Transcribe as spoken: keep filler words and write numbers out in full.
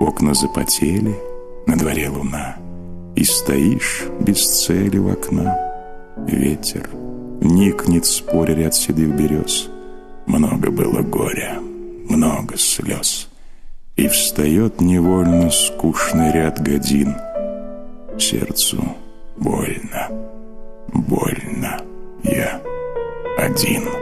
Окна запотели, на дворе луна, и стоишь без цели у окна. Ветер никнет, споря ряд седых берез. Много было горя, много слез, и встает невольно скучный ряд годин. Сердцу больно, больно, я один.